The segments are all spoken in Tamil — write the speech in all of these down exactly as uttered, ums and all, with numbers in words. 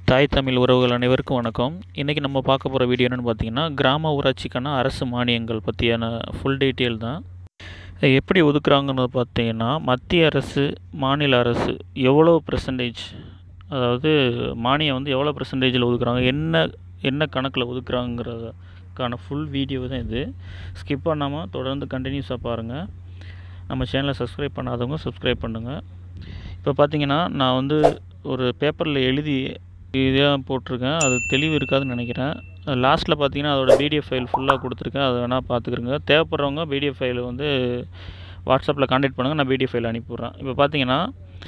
தாய் தமிழ் உறவுகள் அனைவருக்கும் வணக்கம். இன்றைக்கி நம்ம பார்க்க போகிற வீடியோ என்னென்னு பார்த்தீங்கன்னா, கிராம ஊராட்சிக்கான அரசு மானியங்கள் பற்றியான ஃபுல் டீட்டெயில் தான். எப்படி ஒதுக்குறாங்கன்னு பார்த்தீங்கன்னா, மத்திய அரசு, மாநில அரசு எவ்வளோ பெர்சன்டேஜ், அதாவது மானியம் வந்து எவ்வளோ பெர்சன்டேஜில் ஒதுக்குறாங்க, என்ன என்ன கணக்கில் ஒதுக்குறாங்கிறதுக்கான ஃபுல் வீடியோ தான் இது. ஸ்கிப் பண்ணாமல் தொடர்ந்து கண்டினியூஸாக பாருங்கள். நம்ம சேனலை சப்ஸ்கிரைப் பண்ணாதவங்க சப்ஸ்கிரைப் பண்ணுங்கள். இப்போ பார்த்தீங்கன்னா, நான் வந்து ஒரு பேப்பரில் எழுதி இதாக போட்டிருக்கேன். அது தெளிவு இருக்காதுன்னு நினைக்கிறேன். லாஸ்ட்டில் பார்த்தீங்கன்னா அதோட பிடிஎஃப் ஃபைல் ஃபுல்லாக கொடுத்துருக்கேன். அதை வேணால் பார்த்துக்கிறங்க. தேவைப்படுறவங்க பிடிஎஃப் ஃபைல் வந்து வாட்ஸ்அப்பில் கான்டாக்ட் பண்ணுங்கள். நான் பிடிஎஃப் ஃபைல் அனுப்பிவிட்றேன். இப்போ பார்த்தீங்கன்னா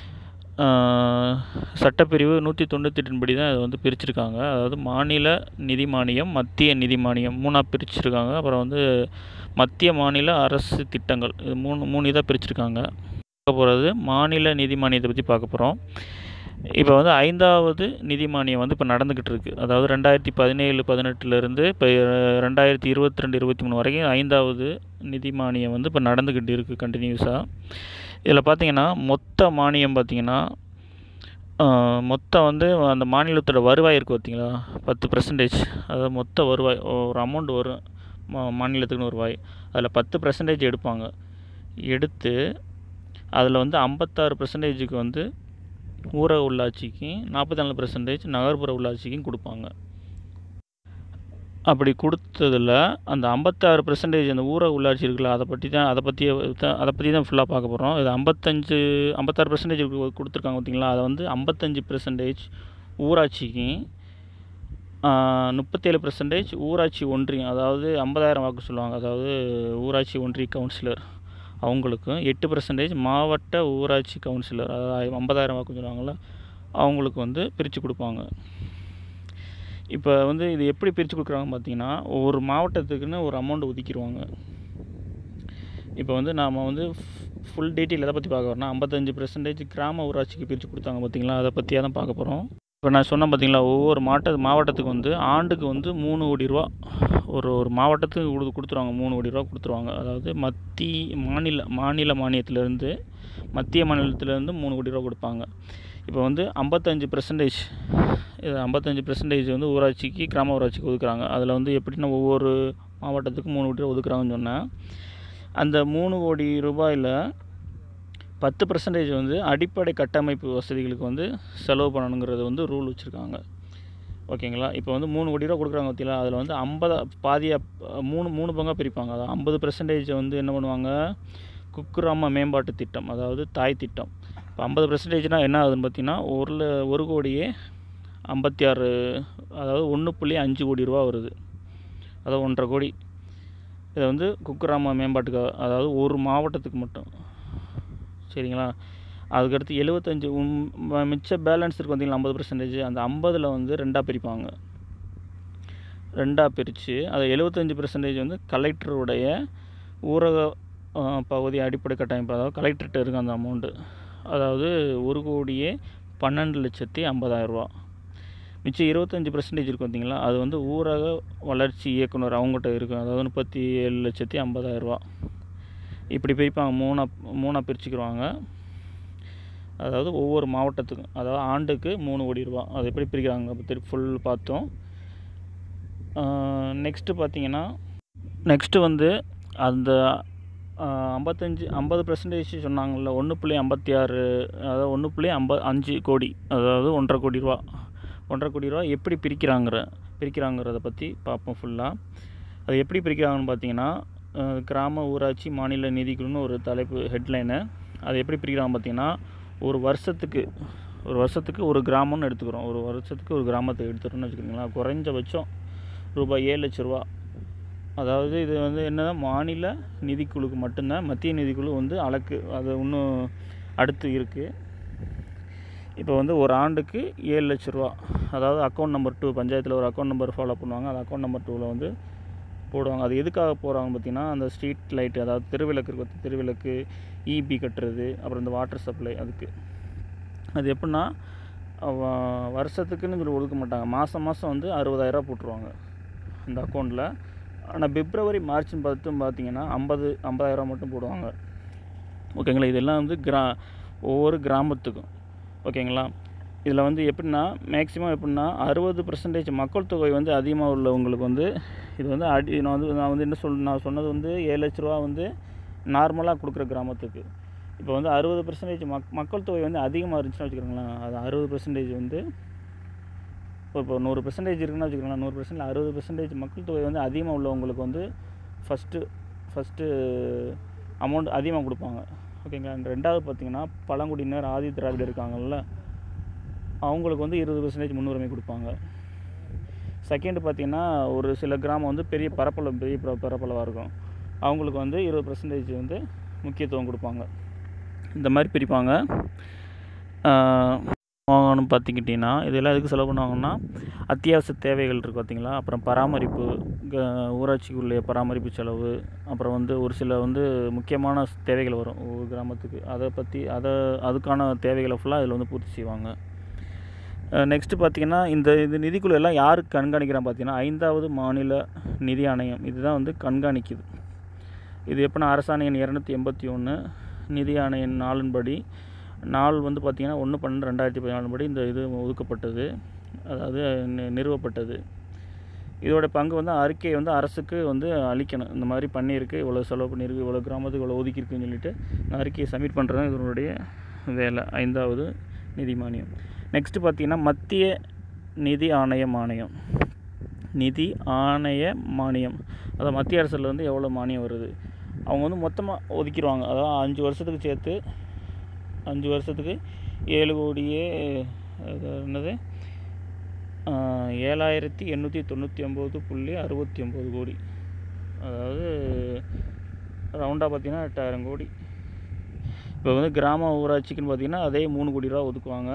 சட்டப்பிரிவு நூற்றி தொண்ணூற்றி எட்டின் படி தான் இதை வந்து பிரிச்சுருக்காங்க. அதாவது மாநில நிதி மானியம், மத்திய நிதி மானியம் மூணாக பிரிச்சுருக்காங்க. அப்புறம் வந்து மத்திய மாநில அரசு திட்டங்கள், இது மூணு மூணு இதாக பிரிச்சுருக்காங்க. பார்க்க போகிறது மாநில நிதி மானியத்தை பற்றி பார்க்க போகிறோம். இப்போ வந்து ஐந்தாவது நிதி மானியம் வந்து இப்போ நடந்துக்கிட்டு இருக்குது. அதாவது ரெண்டாயிரத்தி பதினேழு பதினெட்டுலேருந்து இப்போ ரெண்டாயிரத்தி இருபத்தி ரெண்டு இருபத்தி மூணு வரைக்கும் ஐந்தாவது நிதி மானியம் வந்து இப்போ நடந்துக்கிட்டு இருக்குது கண்டினியூஸாக. இதில் பார்த்திங்கன்னா மொத்த மானியம் பார்த்திங்கன்னா மொத்தம் வந்து அந்த மாநிலத்தோட வருவாய் இருக்குது பார்த்திங்களா, பத்து பர்சன்டேஜ். அதாவது மொத்த வருவாய் ஒரு அமௌண்ட் வரும் மா மாநிலத்துக்குன்னு வருவாய், அதில் பத்து பர்சன்டேஜ் எடுப்பாங்க. எடுத்து அதில் வந்து ஐம்பத்தாறு பர்சன்டேஜுக்கு வந்து ஊரக உள்ளாட்சிக்கு, நாற்பத்தி நாலு பர்சன்டேஜ் நகர்ப்புற உள்ளாட்சிக்கும் கொடுப்பாங்க. அப்படி கொடுத்ததில் அந்த ஐம்பத்தாறு பர்சன்டேஜ் அந்த ஊரக உள்ளாட்சி இருக்குல்ல, அதை பற்றி தான் அதை பற்றி அதை பற்றி தான் ஃபுல்லாக பார்க்க போகிறோம். இது ஐம்பத்தஞ்சு ஐம்பத்தாறு பர்சன்டேஜ் கொடுத்துருக்காங்க பார்த்திங்களா, அதை வந்து ஐம்பத்தஞ்சு பர்சன்டேஜ் ஊராட்சிக்கு, முப்பத்தேழு பர்சன்டேஜ் ஊராட்சி ஒன்றியம், அதாவது ஐம்பதாயிரம் வாக்கு சொல்லுவாங்க, அதாவது ஊராட்சி ஒன்றிய கவுன்சிலர் அவங்களுக்கும், எட்டு பர்சன்டேஜ் மாவட்ட ஊராட்சி கவுன்சிலர், அதாவது ஐம்பதாயிரம் வாக்குன்னு சொல்லுவாங்கள்ல, அவங்களுக்கு வந்து பிரித்து கொடுப்பாங்க. இப்போ வந்து இது எப்படி பிரித்து கொடுக்குறாங்கன்னு பார்த்தீங்கன்னா, ஒவ்வொரு மாவட்டத்துக்குன்னு ஒரு அமௌண்ட் ஒதுக்கிடுவாங்க. இப்போ வந்து நாம் வந்து ஃபுல் டீட்டெயில் எதை பற்றி பார்க்க வரோம்னா, ஐம்பத்தஞ்சு பர்சன்டேஜ் கிராம ஊராட்சிக்கு பிரித்து கொடுத்தாங்க பார்த்திங்களா, அதை பற்றியாக தான் பார்க்க போகிறோம். இப்போ நான் சொன்னேன் பார்த்திங்களா, ஒவ்வொரு மாவட்ட மாவட்டத்துக்கு வந்து ஆண்டுக்கு வந்து மூணு கோடி ரூபா ஒரு ஒரு மாவட்டத்துக்கு கொடு கொடுத்துருவாங்க மூணு கோடி ரூபா கொடுத்துருவாங்க. அதாவது மத்திய மாநில மாநில மானியத்திலேருந்து மத்திய மாநிலத்திலேருந்து மூணு கோடி ரூபா கொடுப்பாங்க. இப்போ வந்து ஐம்பத்தஞ்சு பர்சன்டேஜ் இது ஐம்பத்தஞ்சு பர்சன்டேஜ் வந்து ஊராட்சிக்கு, கிராம ஊராட்சிக்கு ஒதுக்குறாங்க. அதில் வந்து எப்படின்னா ஒவ்வொரு மாவட்டத்துக்கும் மூணு கோடி ரூபா ஒதுக்குறாங்கன்னு சொன்னேன். அந்த மூணு கோடி ரூபாயில் பத்து பர்சன்டேஜ் வந்து அடிப்படை கட்டமைப்பு வசதிகளுக்கு வந்து செலவு பண்ணணுங்கிறது வந்து ரூல் வச்சுருக்காங்க. ஓகேங்களா. இப்போ வந்து மூணு கோடி ரூபா கொடுக்குறாங்க பார்த்தீங்களா, அதில் வந்து ஐம்பது பாதியாக மூணு மூணு பங்காக பிரிப்பாங்க. அதாவது ஐம்பது பர்சன்டேஜ் வந்து என்ன பண்ணுவாங்க, குக்கிராம மேம்பாட்டு திட்டம், அதாவது தாய் திட்டம். இப்போ ஐம்பது பர்சன்டேஜ்னால் என்ன ஆகுதுன்னு பார்த்தீங்கன்னா, ஒரு ஒரு கோடியே ஐம்பத்தி ஆறு, அதாவது ஒன்று புள்ளி அஞ்சு கோடி ரூபா வருது. அதாவது ஒன்றரை கோடி. இதை வந்து குக்கிராம மேம்பாட்டுக்காக, அதாவது ஒரு மாவட்டத்துக்கு மட்டும். சரிங்களா. அதுக்கடுத்து எழுபத்தஞ்சு மிச்ச பேலன்ஸ் இருக்குது பார்த்திங்களா, ஐம்பது பர்சன்டேஜ், அந்த ஐம்பதில் வந்து ரெண்டாக பிரிப்பாங்க. ரெண்டாக பிரித்து அதை எழுபத்தஞ்சி பர்சன்டேஜ் வந்து கலெக்டருடைய ஊரக பகுதி அடிப்படை கட்டமைப்பு, அதாவது கலெக்டர்கிட்ட இருக்குது அந்த அமௌண்ட்டு. அதாவது ஒரு கோடியே பன்னெண்டு லட்சத்தி ஐம்பதாயிரரூபா. மிச்சம் இருபத்தஞ்சி பர்சன்டேஜ் இருக்குது பார்த்திங்களா, அது வந்து ஊரக வளர்ச்சி இயக்குனர் அவங்ககிட்ட இருக்குது. அதாவது முப்பத்தி ஏழு லட்சத்தி ஐம்பதாயிரரூபா. இப்படி பிரிப்பாங்க. மூணாக மூணாக பிரிச்சுக்கிடுவாங்க. அதாவது ஒவ்வொரு மாவட்டத்துக்கும், அதாவது ஆண்டுக்கு மூணு கோடி ரூபா. அது எப்படி பிரிக்கிறாங்க பற்றி ஃபுல் பார்த்தோம். நெக்ஸ்ட்டு பார்த்திங்கன்னா, நெக்ஸ்ட்டு வந்து அந்த ஐம்பத்தஞ்சு ஐம்பது பர்சன்டேஜ் சொன்னாங்கள்ல, ஒன்று புள்ளி ஐம்பத்தி ஆறு, அதாவது ஒன்று புள்ளி ஐம்ப அஞ்சு கோடி, அதாவது ஒன்றரை கோடி ரூபா. ஒன்றரை கோடி ரூபா எப்படி பிரிக்கிறாங்கிற பிரிக்கிறாங்கிறத பற்றி பார்ப்போம் ஃபுல்லாக. அது எப்படி பிரிக்கிறாங்கன்னு பார்த்தீங்கன்னா, கிராம ஊராட்சி மாநில நிதிக்குழுன்னு ஒரு தலைப்பு ஹெட்லைனு. அது எப்படி பிரிக்கிறாங்க பார்த்திங்கன்னா, ஒரு வருஷத்துக்கு ஒரு வருஷத்துக்கு ஒரு கிராமம்னு எடுத்துக்கிறோம். ஒரு வருஷத்துக்கு ஒரு கிராமத்தை எடுத்துக்கிறோம்னு வச்சுக்கிங்களேன். குறைஞ்சபட்சம் ரூபாய் ஏழு லட்ச ரூபா. அதாவது இது வந்து என்ன, மாநில நிதிக்குழுக்கு மட்டும்தான். மத்திய நிதிக்குழு வந்து அளக்கு அது இன்னும் அடுத்து இருக்குது. இப்போ வந்து ஒரு ஆண்டுக்கு ஏழு லட்ச ரூபா. அதாவது அக்கௌண்ட் நம்பர் டூ, பஞ்சாயத்தில் ஒரு அக்கௌண்ட் நம்பர் ஃபாலோ பண்ணுவாங்க. அது அக்கௌண்ட் நம்பர் டூவில் வந்து போடுவாங்க. அது எதுக்காக போகிறாங்க பார்த்திங்கன்னா, அந்த ஸ்ட்ரீட் லைட்டு, அதாவது தெருவிளக்கு இருக்குது, தெருவிளக்கு, இபி கட்டுறது, அப்புறம் இந்த வாட்டர் சப்ளை. அதுக்கு அது எப்படின்னா, வருஷத்துக்குன்னு சொல்லி ஒதுக்க மாட்டாங்க. மாதம் மாதம் வந்து அறுபதாயிரரூவா போட்டுருவாங்க அந்த அக்கௌண்ட்டில். ஆனால் பிப்ரவரி மார்ச்னு பார்த்து பார்த்திங்கன்னா ஐம்பது ஐம்பதாயிரரூவா மட்டும் போடுவாங்க. ஓகேங்களா. இதெல்லாம் வந்து கிரா ஒவ்வொரு கிராமத்துக்கும். ஓகேங்களா. இதில் வந்து எப்படின்னா மேக்ஸிமம் எப்படின்னா அறுபது பர்சன்டேஜ் மக்கள் தொகை வந்து அதிகமாக உள்ளவங்களுக்கு வந்து இது வந்து அடி நான் வந்து நான் வந்து என்ன சொல் நான் சொன்னது வந்து ஏழு லட்ச ரூபா வந்து நார்மலாக கொடுக்குற கிராமத்துக்கு. இப்போ வந்து அறுபது பர்சன்டேஜ் மக் மக்கள் தொகை வந்து அதிகமாக இருந்துச்சுன்னா வச்சுக்கிறோங்களேன், அது அறுபது பர்சன்டேஜ் வந்து இப்போ நூறு பர்சன்டேஜ் இருக்குன்னு வச்சுக்கோங்களேன், நூறு பர்சன்ட் அறுபது பர்சன்டேஜ் மக்கள் தொகை வந்து அதிகமாக உள்ளவங்களுக்கு வந்து ஃபஸ்ட்டு ஃபஸ்ட்டு அமௌண்ட் அதிகமாக கொடுப்பாங்க. ஓகேங்களா. ரெண்டாவது பார்த்திங்கன்னா பழங்குடியினர் ஆதி திராவிடர் இருக்காங்கல்ல, அவங்களுக்கு வந்து இருபது பர்சன்டேஜ் முன்னுரிமை கொடுப்பாங்க. செகண்டு பார்த்திங்கன்னா ஒரு சில கிராமம் வந்து பெரிய பரப்பளவு பெரிய பரப்பளவாக இருக்கும், அவங்களுக்கு வந்து இருபது பர்சன்டேஜ் வந்து முக்கியத்துவம் கொடுப்பாங்க. இந்த மாதிரி பிரிப்பாங்க. வாங்கணும்னு பார்த்துக்கிட்டிங்கன்னா இதெல்லாம் எதுக்கு செலவு பண்ணுவாங்கன்னா அத்தியாவசிய தேவைகள் இருக்குது பார்த்திங்களா, அப்புறம் பராமரிப்பு, ஊராட்சிக்குள்ளே பராமரிப்பு செலவு, அப்புறம் வந்து ஒரு சில வந்து முக்கியமான தேவைகள் வரும் ஒரு கிராமத்துக்கு, அதை பற்றி அதை அதுக்கான தேவைகளை ஃபுல்லாக இதில் வந்து பூர்த்தி செய்வாங்க. நெக்ஸ்ட்டு பார்த்திங்கன்னா இந்த இது நிதிக்குழு எல்லாம் யாருக்கு கண்காணிக்கிறான் பார்த்திங்கன்னா ஐந்தாவது மாநில நிதி ஆணையம் இதுதான் வந்து கண்காணிக்குது. இது எப்படின்னா அரசாணை எண் இரநூத்தி எண்பத்தி ஒன்று நிதி ஆணையின் நாளின்படி நாள் வந்து பார்த்திங்கன்னா ஒன்று பன்னெண்டு ரெண்டாயிரத்தி பதினாலு படி இந்த இது ஒதுக்கப்பட்டது, அதாவது நிறுவப்பட்டது. இதோட பங்கு வந்து அறிக்கையை வந்து அரசுக்கு வந்து அளிக்கணும். இந்த மாதிரி பண்ணியிருக்கு, இவ்வளோ செலவு பண்ணியிருக்கு, இவ்வளோ கிராமத்துக்கு இவ்வளோ ஒதுக்கியிருக்குன்னு சொல்லிட்டு அறிக்கையை சப்மிட் பண்ணுறது தான் இதனுடைய வேலை. ஐந்தாவது நிதி மானியம். நெக்ஸ்ட்டு பார்த்திங்கன்னா மத்திய நிதி ஆணைய மானியம். நிதி ஆணைய மானியம் அதாவது மத்திய அரசில் வந்து எவ்வளோ மானியம் வருது அவங்க வந்து மொத்தமாக ஒதுக்கிடுவாங்க. அதாவது அஞ்சு வருஷத்துக்கு சேர்த்து அஞ்சு வருஷத்துக்கு ஏழு கோடியே என்னது ஏழாயிரத்தி எண்ணூற்றி தொண்ணூற்றி ஒம்பது புள்ளி அறுபத்தி ஒம்பது கோடி, அதாவது ரவுண்டாக பார்த்திங்கன்னா எட்டாயிரம் கோடி. இப்போ வந்து கிராம ஊராட்சிக்குன்னு பார்த்திங்கன்னா அதே மூணு கோடி ரூபா ஒதுக்குவாங்க.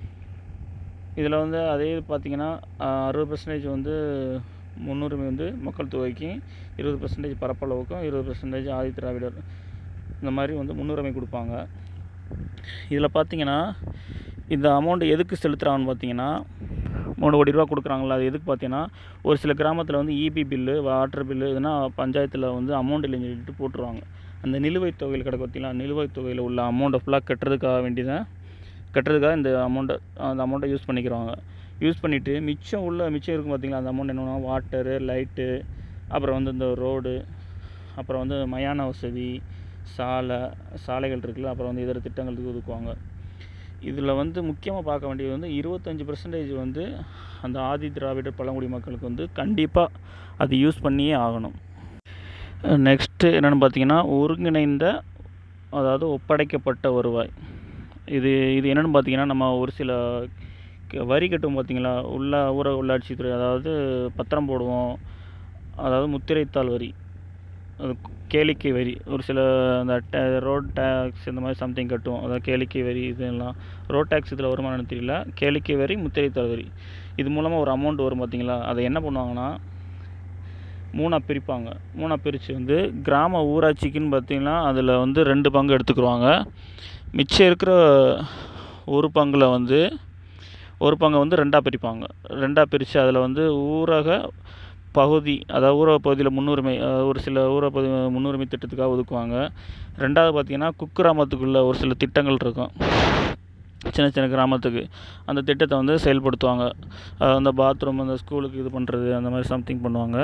இதில் வந்து அதே பார்த்திங்கன்னா அறுபது பர்சன்டேஜ் வந்து முன்னுரிமை வந்து மக்கள் தொகைக்கும், இருபது பர்சன்டேஜ் பரப்பளவுக்கும், இருபது பர்சன்டேஜ் ஆதி திராவிடர், இந்த மாதிரி வந்து முன்னுரிமை கொடுப்பாங்க. இதில் பார்த்திங்கன்னா இந்த அமௌண்ட் எதுக்கு செலுத்துகிறாங்கன்னு பார்த்திங்கன்னா மூணு கோடி ரூபா கொடுக்குறாங்களா, அது எதுக்கு பார்த்திங்கன்னா ஒரு சில கிராமத்தில் வந்து இபி பில்லு, வாட்டர் பில்லு இதுனா பஞ்சாயத்தில் வந்து அமௌண்ட் இல்லைன்னு சொல்லிட்டு போட்டுருவாங்க. அந்த நிலுவைத் தொகையில் கிடக்கு பார்த்திங்களா, நிலுவைத் தொகையில் உள்ள அமௌண்ட்டை ஃபுல்லாக கட்டுறதுக்காக வேண்டியதான் கட்டுறதுக்காக இந்த அமௌண்ட்டை அந்த அமௌண்ட்டை யூஸ் பண்ணிக்கிறாங்க. யூஸ் பண்ணிவிட்டு மிச்சம் உள்ள மிச்சம் இருக்கும் பார்த்திங்களா, அந்த அமௌண்ட் என்னென்னா வாட்டரு, லைட்டு, அப்புறம் வந்து இந்த ரோடு, அப்புறம் வந்து மயான வசதி, சாலை சாலைகள் இருக்குல்ல, அப்புறம் வந்து இதர திட்டங்களுக்கு ஒதுக்குவாங்க. இதில் வந்து முக்கியமாக பார்க்க வேண்டியது வந்து இருபத்தஞ்சி பர்சன்டேஜ் வந்து அந்த ஆதி திராவிடர் பழங்குடி மக்களுக்கு வந்து கண்டிப்பாக அது யூஸ் பண்ணியே ஆகணும். நெக்ஸ்ட்டு என்னென்னு பார்த்திங்கன்னா ஒருங்கிணைந்த அதாவது ஒப்படைக்கப்பட்ட வருவாய். இது இது என்னென்னு பார்த்திங்கன்னா நம்ம ஒரு சில வரி கட்டுவோம் பார்த்திங்களா, உள்ள ஊர உள்ளாட்சித்துறை, அதாவது பத்திரம் போடுவோம், அதாவது முத்திரைத்தாள் வரி, அது கேளிக்கை வரி, ஒரு சில அந்த டே ரோட் டேக்ஸ் இந்த மாதிரி சம்திங் கட்டுவோம், அதாவது கேளிக்கை வரி இதெல்லாம். ரோட் டேக்ஸ் இதில் வருமானு தெரியல, கேளிக்கை வரி, முத்திரைத்தாள் வரி, இது மூலமாக ஒரு அமௌண்ட் வரும் பார்த்திங்களா. அதை என்ன பண்ணுவாங்கன்னா மூணாக பிரிப்பாங்க. மூணாக பிரித்து வந்து கிராம ஊராட்சிக்குன்னு பார்த்திங்கன்னா அதில் வந்து ரெண்டு பங்கு எடுத்துக்கிடுவாங்க. மிச்சம் இருக்கிற ஒரு பங்கில் வந்து ஒரு பங்கை வந்து ரெண்டாக பிரிப்பாங்க. ரெண்டாக பிரித்து அதில் வந்து ஊரக பகுதி, அதாவது ஊரக பகுதியில் முன்னுரிமை, ஒரு சில ஊரக பகுதி முன்னுரிமை திட்டத்துக்காக ஒதுக்குவாங்க. ரெண்டாவது பார்த்திங்கன்னா குக்கிராமத்துக்குள்ளே ஒரு சில திட்டங்கள் இருக்கும் சின்ன சின்ன கிராமத்துக்கு, அந்த திட்டத்தை வந்து செயல்படுத்துவாங்க. அந்த பாத்ரூம், அந்த ஸ்கூலுக்கு இது பண்ணுறது, அந்த மாதிரி சம்திங் பண்ணுவாங்க.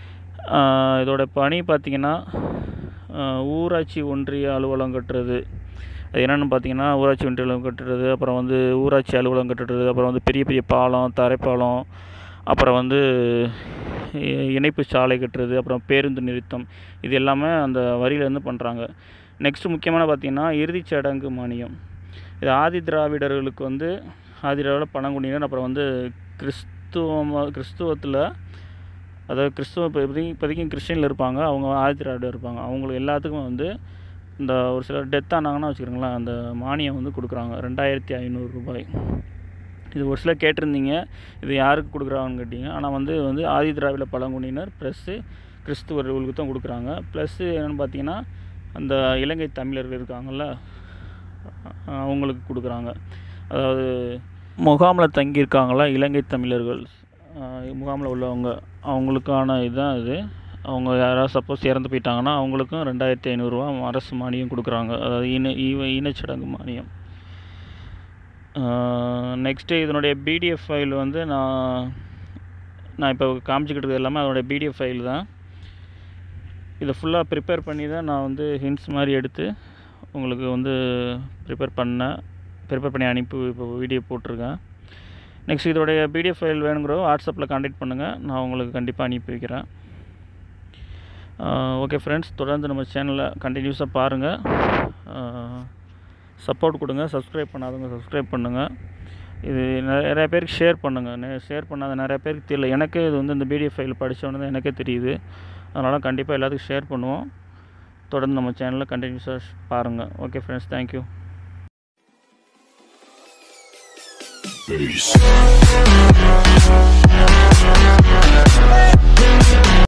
இதோட பணி பார்த்திங்கன்னா ஊராட்சி ஒன்றிய அலுவலகம் கட்டுறது, அது என்னென்னு பார்த்திங்கன்னா ஊராட்சி ஒன்றிய அலுவலகம் கட்டுறது, அப்புறம் வந்து ஊராட்சி அலுவலகம் கட்டுறது, அப்புறம் வந்து பெரிய பெரிய பாலம், தரைப்பாலம், அப்புறம் வந்து இணைப்பு சாலை கட்டுறது, அப்புறம் பேருந்து நிறுத்தம், இது எல்லாமே அந்த வரியிலேருந்து பண்ணுறாங்க. நெக்ஸ்ட்டு முக்கியமான பார்த்திங்கன்னா இறுதிச் சடங்கு மானியம். இது ஆதி திராவிடர்களுக்கு வந்து ஆதி திராவிட பழங்குடியினர், அப்புறம் வந்து கிறிஸ்துவ கிறிஸ்துவத்தில் அதாவது கிறிஸ்துவ இப்போ இப்போதைக்கு இப்போதைக்கும் கிறிஸ்டினில் இருப்பாங்க, அவங்க ஆதி திராவிடர் இருப்பாங்க, அவங்களுக்கு எல்லாத்துக்கும் வந்து இந்த ஒரு சிலர் டெத் ஆனாங்கன்னா வச்சுக்கிறோங்களேன், அந்த மானியம் வந்து கொடுக்குறாங்க ரெண்டாயிரத்தி ஐநூறு ரூபாய். இது ஒரு சிலர் கேட்டிருந்தீங்க இது யாருக்கு கொடுக்குறாங்கன்னு கேட்டிங்க. ஆனால் வந்து வந்து ஆதி திராவிட பழங்குடியினர் ப்ளஸ்ஸு கிறிஸ்துவர்களுக்கு தான் கொடுக்குறாங்க. ப்ளஸ்ஸு என்னென்னு பார்த்தீங்கன்னா அந்த இலங்கை தமிழர்கள் இருக்காங்கள்ல அவங்களுக்கு கொடுக்குறாங்க. அதாவது முகாமில் தங்கியிருக்காங்களா இலங்கை தமிழர்கள், முகாமில் உள்ளவங்க, அவங்களுக்கான இதுதான் இது. அவங்க யாராவது சப்போஸ் இறந்து போயிட்டாங்கன்னா அவங்களுக்கும் ரெண்டாயிரத்தி ஐநூறுரூவா அரசு மானியம் கொடுக்குறாங்க, அதாவது இன ஈவ ஈனச்சடங்கு மானியம். நெக்ஸ்ட்டு இதனுடைய பிடிஎஃப் ஃபைல் வந்து நான் நான் இப்போ காமிச்சிக்கிட்டு இருக்கிறது எல்லாமே அதோடைய பிடிஎஃப் ஃபைல் தான். இதை ஃபுல்லாக ப்ரிப்பேர் பண்ணி தான் நான் வந்து ஹிண்ட்ஸ் மாதிரி எடுத்து உங்களுக்கு வந்து ப்ரிப்பேர் பண்ணேன் ப்ரிப்பேர் பண்ணி அனுப்பி இப்போ வீடியோ போட்டிருக்கேன். நெக்ஸ்ட் இதோடைய பிடிஎஃப் ஃபைல் வேணுங்கிறோ வாட்ஸ்அப்பில் கான்டாக்ட் பண்ணுங்கள், நான் உங்களுக்கு கண்டிப்பாக அனுப்பி வைக்கிறேன். ஓகே ஃப்ரெண்ட்ஸ், தொடர்ந்து நம்ம சேனலை கண்டினியூஸாக பாருங்கள், சப்போர்ட் கொடுங்க. சப்ஸ்கிரைப் பண்ணாதவங்க சப்ஸ்கிரைப் பண்ணுங்கள். இது நிறைய பேருக்கு ஷேர் பண்ணுங்கள். ஷேர் பண்ணாத நிறைய பேருக்கு தெரியல. எனக்கே இது வந்து இந்த பிடிஎஃப் ஃபைல் படித்தோன்னே தான் எனக்கே தெரியுது. அதனால் கண்டிப்பாக எல்லாத்துக்கும் ஷேர் பண்ணுவோம். தொடர்ந்து நம்ம சேனலில் கண்டினியூஸாக பாருங்கள். Okay friends, thank you. Peace.